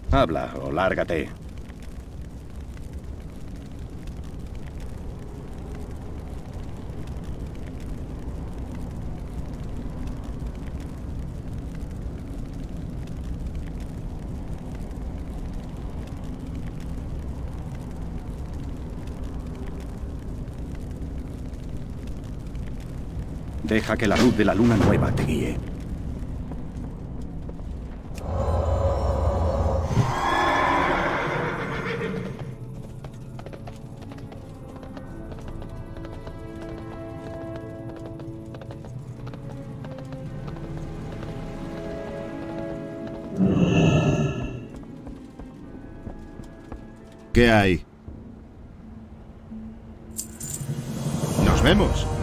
Habla o lárgate. Deja que la luz de la luna nueva te guíe. ¿Qué hay? Nos vemos.